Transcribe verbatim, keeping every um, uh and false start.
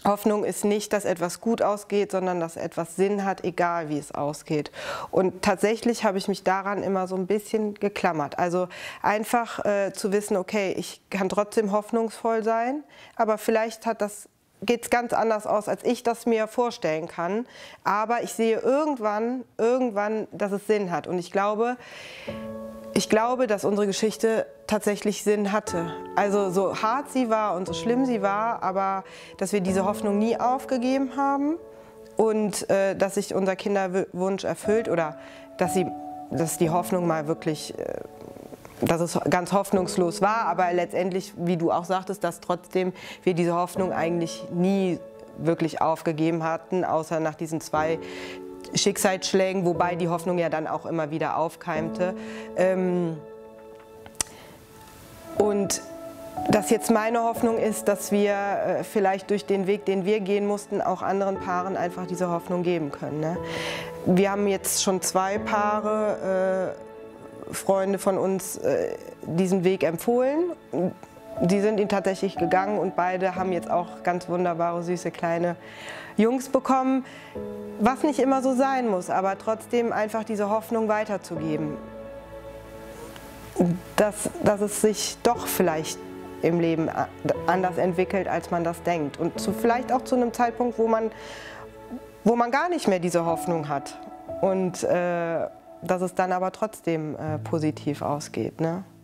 Hoffnung ist nicht, dass etwas gut ausgeht, sondern dass etwas Sinn hat, egal wie es ausgeht. Und tatsächlich habe ich mich daran immer so ein bisschen geklammert. Also einfach äh, zu wissen, okay, ich kann trotzdem hoffnungsvoll sein, aber vielleicht hat das geht es ganz anders aus, als ich das mir vorstellen kann. Aber ich sehe irgendwann, irgendwann, dass es Sinn hat. Und ich glaube, ich glaube, dass unsere Geschichte tatsächlich Sinn hatte. Also so hart sie war und so schlimm sie war, aber dass wir diese Hoffnung nie aufgegeben haben und äh, dass sich unser Kinderwunsch erfüllt oder dass, sie, dass die Hoffnung mal wirklich, äh, dass es ganz hoffnungslos war, aber letztendlich, wie du auch sagtest, dass trotzdem wir diese Hoffnung eigentlich nie wirklich aufgegeben hatten, außer nach diesen zwei Schicksalsschlägen, wobei die Hoffnung ja dann auch immer wieder aufkeimte. Ähm und dass jetzt meine Hoffnung ist, dass wir äh, vielleicht durch den Weg, den wir gehen mussten, auch anderen Paaren einfach diese Hoffnung geben können. Ne? Wir haben jetzt schon zwei Paare, äh, Freunde von uns, äh, diesen Weg empfohlen. Die sind ihn tatsächlich gegangen und beide haben jetzt auch ganz wunderbare, süße, kleine Jungs bekommen. Was nicht immer so sein muss, aber trotzdem einfach diese Hoffnung weiterzugeben. Dass, dass es sich doch vielleicht im Leben anders entwickelt, als man das denkt. Und zu, vielleicht auch zu einem Zeitpunkt, wo man, wo man gar nicht mehr diese Hoffnung hat. Und äh, dass es dann aber trotzdem äh, positiv ausgeht. Ne?